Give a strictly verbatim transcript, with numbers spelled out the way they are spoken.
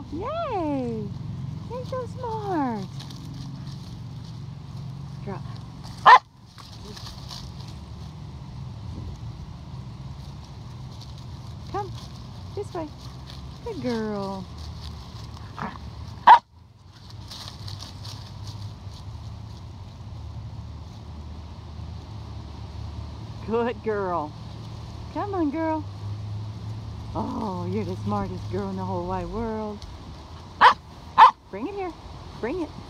Yay! You're so smart. Drop. Come this way. Good girl. Good girl. Come on, girl. Oh, you're the smartest girl in the whole wide world. Bring it here. Bring it.